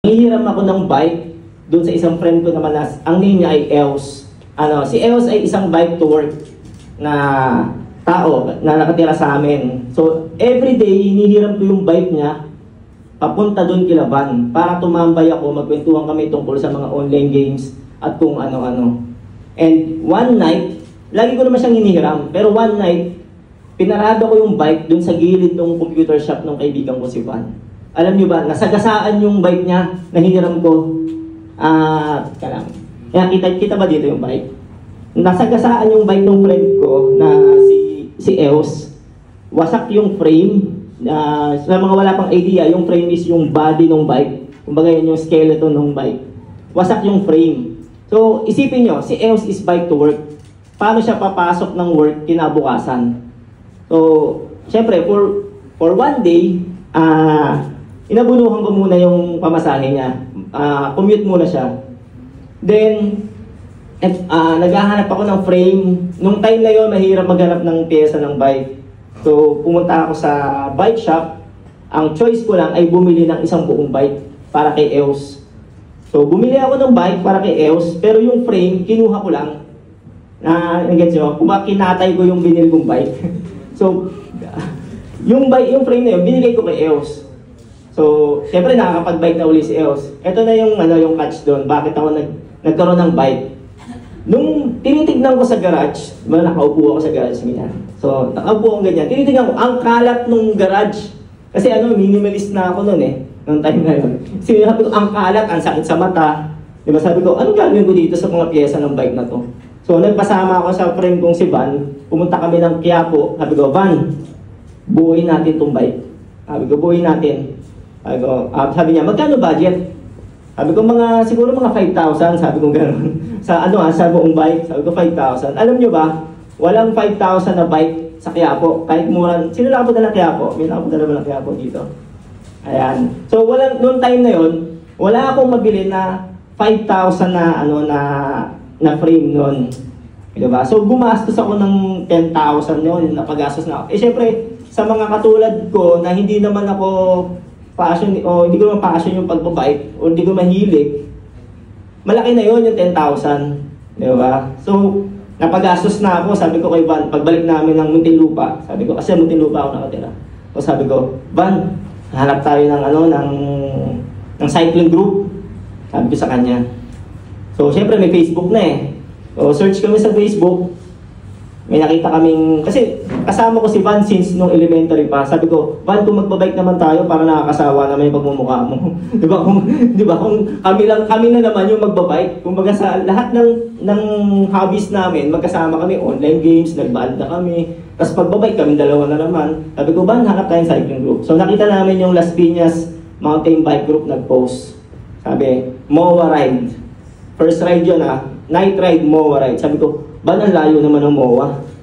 Hihiram ako ng bike doon sa isang friend ko naman na ang name niya ay Els. Si Els ay isang bike to work na tao na nakatira sa amin. So, every day, hinihiram ko yung bike niya papunta doon kila Van para tumambay ako, magkwentuhan kami tungkol sa mga online games at kung ano-ano. And one night, lagi ko naman siyang hinihiram, pero one night, pinarado ko yung bike doon sa gilid ng computer shop ng kaibigan ko si Van. Alam niyo ba, nasagasaan yung bike niya, nahihiram ko. Kaya kita ba dito yung bike? Nasagasaan yung bike ng friend ko na si Els. Wasak yung frame. Sa mga wala pang idea, yung frame is yung body ng bike. Kumbaga yun yung skeleton ng bike. Wasak yung frame. So, isipin nyo, si Els is bike to work. Paano siya papasok ng work kinabukasan? So, syempre, for one day, inabunuhan ko muna yung pamasahe niya. Commute muna siya. Then, naghahanap ako ng frame. Nung time na yun, mahirap maghanap ng pyesa ng bike. So, pumunta ako sa bike shop. Ang choice ko lang ay bumili ng isang buong bike para kay Els. So, bumili ako ng bike para kay Els, pero yung frame, kinuha ko lang. Nag-gets nyo? Kinatay ko yung binili kong bike. So, yung frame na yun, binigay ko kay Els. So, siyempre nakakapag-bike na uli si Els. Ito na yung catch doon. Bakit ako nagkaroon ng bike? Nung tinitignan ko sa garage, nakaupo ako sa garage ganyan. So, nakaupo ako ganyan. Tinitignan ko, ang kalat nung garage. Kasi minimalist na ako noon nung time na yun. Sabi ko, ang kalat, ang sakit sa mata. Diba sabi ko, anong gagawin ko dito sa mga pyesa ng bike na to? So, nagpasama ako sa friend kong si Van. Pumunta kami ng Quiapo. Sabi ko, Van, buuin natin tong bike. Sabi ko, buuin natin. Sabi niya, magkano budget? Sabi ko, siguro mga 5,000. Sabi ko gano'n. Sa buong bike. Sabi ko, 5,000. Alam nyo ba, walang 5,000 na bike sa Quiapo. Kahit mura. Sino nakapunta ng Quiapo? May nakapunta naman ng Quiapo dito. Ayan. So, noong time na yon, wala akong mabili na 5,000 na frame noon. Diba? So, gumastos ako ng 10,000 noon. Napagastos na ako. Syempre, sa mga katulad ko na hindi naman ako passion o hindi ko naman passion yung pagbabike o hindi ko mahilig, malaki na yun yung 10,000. Diba? So, napagastos na ako. Sabi ko kay Van, pagbalik namin ng Muntinlupa, sabi ko, kasi Muntinlupa ako nakatira. So, sabi ko, Van, hanap tayo ng cycling group. Sabi ko sa kanya. So, syempre may Facebook na So, search kami sa Facebook. May nakita kaming, kasi kasama ko si Van since nung elementary pa. Sabi ko, Van, kung magbabike naman tayo para nakakasawa naman yung pagmumukha mo. Di ba kung kami na naman yung magbabike. Kumbaga sa lahat ng hobbies namin, magkasama kami, online games, nagband na kami. Tapos pagbabike kami, dalawa na naman. Sabi ko, Van, hanap tayong cycling group. So nakita namin yung Las Piñas Mountain Bike Group nag-post. Sabi, MOA Ride. First ride yun night ride, MOA ride. Sabi ko, ba ang layo naman ng MOA?